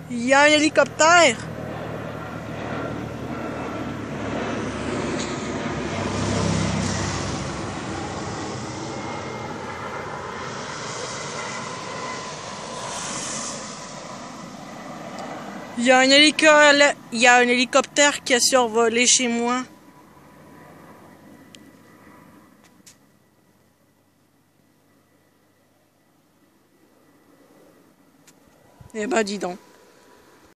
Il y a un hélicoptère. Il y a un hélicoptère qui a survolé chez moi. Eh ben, dis donc.